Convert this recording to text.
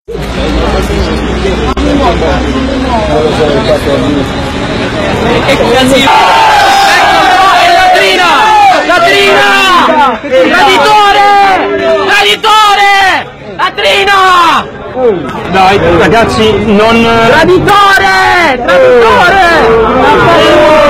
Che casino! Latrina! Latrina! Traditore! Traditore! Latrina! Dai, ragazzi, non... Traditore! Traditore!